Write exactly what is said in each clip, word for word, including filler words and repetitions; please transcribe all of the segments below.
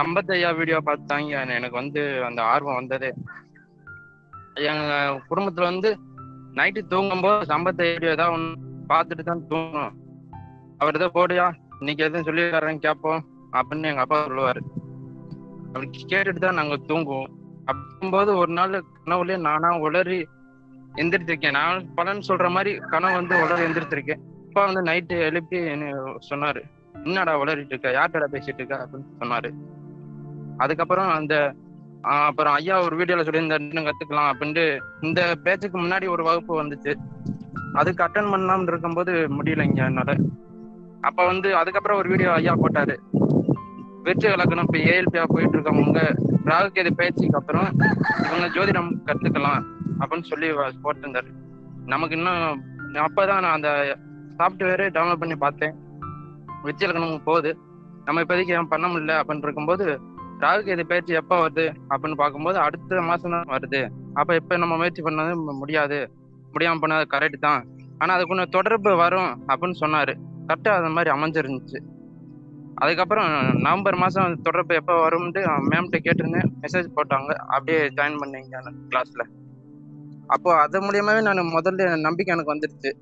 சம்பத் ஐயா வீடியோ பார்த்து தாங்க எனக்கு வந்து அந்த ஆர்வம் வந்தது. எங்க குடும்பத்துல வந்து நைட்டு தூங்கும்போது சம்பத் ஐயா வீடியோ ஏதாவது ஒன்று பார்த்துட்டு தான் தூங்கணும். அவர் ஏதோ போடியா இன்னைக்கு எதுவும் சொல்லி தர்றேன் கேட்போம் அப்படின்னு எங்க அப்பா சொல்லுவாரு. அப்படி கேட்டுட்டு தான் நாங்க தூங்குவோம். அப்படிங்கும்போது ஒரு நாள் கனவுலயே நானா உளறி எந்திரிச்சிருக்கேன். நான் பலன் சொல்ற மாதிரி கனவு வந்து உளறி எந்திரிச்சிருக்கேன். அப்பா வந்து நைட்டு எழுப்பி என்ன சொன்னாரு, என்னடா உளறிட்டு இருக்க, யார்கிட்ட பேசிட்டு இருக்க அப்படின்னு சொன்னாரு. அதுக்கப்புறம் அந்த ஆஹ் அப்புறம் ஐயா ஒரு வீடியோல சொல்லியிருந்தாரு கத்துக்கலாம் அப்படின்ட்டு இந்த பேச்சுக்கு முன்னாடி ஒரு வகுப்பு வந்துச்சு. அதுக்கு அட்டன் பண்ணாம இருக்கும்போது முடியலைங்க என்னால. அப்ப வந்து அதுக்கப்புறம் ஒரு வீடியோ ஐயா போட்டாரு, வெற்றி இலக்கணம் இப்ப ஏஎல்பியா போயிட்டு இருக்கவங்க ராகுகேது பயிற்சிக்கு அப்புறம் இவங்க ஜோதிடம் கத்துக்கலாம் அப்படின்னு சொல்லி போட்டிருந்தாரு. நமக்கு இன்னும் அப்பதான் நான் அந்த சாஃப்ட்வேரு டவுன்லோட் பண்ணி பார்த்தேன். வெற்றி இலக்கணம் போகுது, நம்ம இப்போதைக்கு ஏன் பண்ண முடியல அப்படின்னு இருக்கும்போது ராகுகேது பயிற்சி எப்போ வருது அப்படின்னு பார்க்கும்போது அடுத்த மாசம் தான் வருது. அப்ப இப்ப நம்ம முயற்சி பண்ணது முடியாது, முடியாம பண்ணது கரெக்ட் தான், ஆனா அதுக்கு கொஞ்சம் தொடர்பு வரும் அப்படின்னு சொன்னாரு. கரெக்டா அது மாதிரி அமைஞ்சிருந்துச்சு. அதுக்கப்புறம் நவம்பர் மாசம் தொடர்பு எப்போ வரும்னு மேம்கிட்ட கேட்டிருந்தேன். மெசேஜ் போட்டாங்க, அப்படியே ஜாயின் பண்ணீங்க கிளாஸ்ல. அப்போ அது மூலியமாவே நான் முதல்ல நம்பிக்கை எனக்கு வந்துருச்சு.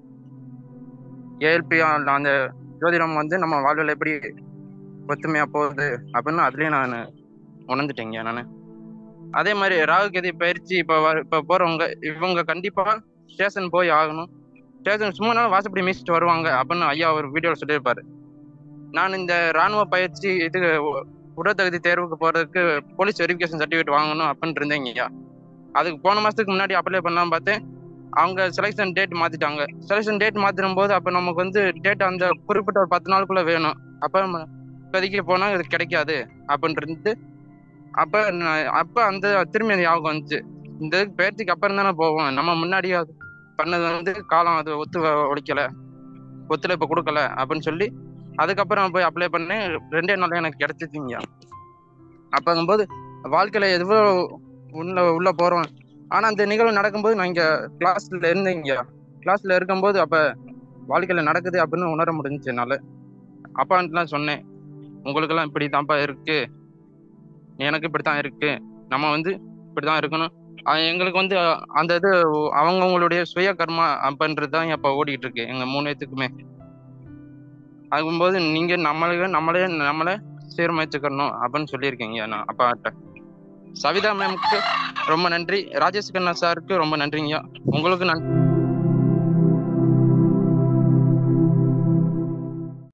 ஏஎல்பி அந்த ஜோதிடம் வந்து நம்ம வாழ்வில் எப்படி ஒத்துமையா போகுது அப்படின்னு அதுலயே நான் உணர்ந்துட்டேங்க நானு. அதே மாதிரி ராகுகேது பயிற்சி இப்ப இப்ப போறவங்க இவங்க கண்டிப்பா ஸ்டேஷன் போய் ஆகணும். ஸ்டேஷன் சும்மா நாளும் வாசப்படி மீசிட்டு வருவாங்க அப்படின்னு ஐயா ஒரு வீடியோல சொல்லியிருப்பாரு. நான் இந்த ராணுவ பயிற்சி இது உடற்தகுதி தேர்வுக்கு போறதுக்கு போலீஸ் வெரிஃபிகேஷன் சர்டிஃபிகேட் வாங்கணும் அப்படின்னு இருந்தேங்க ஐயா. அதுக்கு போன மாசத்துக்கு முன்னாடி அப்ளை பண்ணலாம் பார்த்தேன். அவங்க செலெக்ஷன் டேட் மாத்திட்டாங்க. செலெக்ஷன் டேட் மாத்திரும் போது அப்ப நமக்கு வந்து டேட் அந்த குறிப்பிட்ட ஒரு பத்து நாளுக்குள்ள வேணும். அப்ப இப்போதைக்கு போனா இது கிடைக்காது அப்படின்னு இருந்து அப்ப அப்ப அந்த திரும்பி ஞாபகம் வந்துச்சு, இந்த பயிற்சிக்கு அப்புறம் தானே போவோம், நம்ம முன்னாடியே அது பண்ணது வந்து காலம் அது ஒத்து ஒழிக்கல, ஒத்துழைப்பு கொடுக்கல அப்படின்னு சொல்லி அதுக்கப்புறம் போய் அப்ளை பண்ணேன். ரெண்டே நாள் எனக்கு கிடைச்சிச்சிங்க. அப்பங்கும்போது வாழ்க்கையில எதுவோ உள்ள உள்ள போறோம். ஆனா அந்த நிகழ்வு நடக்கும்போது நான் இங்க கிளாஸ்ல இருந்தேங்க. கிளாஸ்ல இருக்கும்போது அப்ப வாழ்க்கையில நடக்குது அப்படின்னு உணர முடிஞ்சுச்சு என்னால. அப்பான்ட்டுலாம் சொன்னேன், உங்களுக்கு எல்லாம் இப்படி தான்ப்பா இருக்கு, எனக்கு இப்படித்தான் இருக்கு, நம்ம வந்து இப்படிதான் இருக்கணும். எங்களுக்கு வந்து அந்த இது அவங்கவுங்களுடைய சுய கர்மா அப்படின்றதுதான் அப்ப ஓடிட்டு இருக்கு எங்க மூணு பேத்துக்குமே. ஆகும்போது நீங்க நம்மளே நம்மளே நம்மளே சீர்மைச்சுக்கணும் அப்படின்னு சொல்லியிருக்கீங்க நான் அப்பாட்ட. சவிதா மேம்க்கு ரொம்ப நன்றி, ராஜேஷ் கண்ணா சாருக்கு ரொம்ப நன்றிங்க, உங்களுக்கு நன்றி.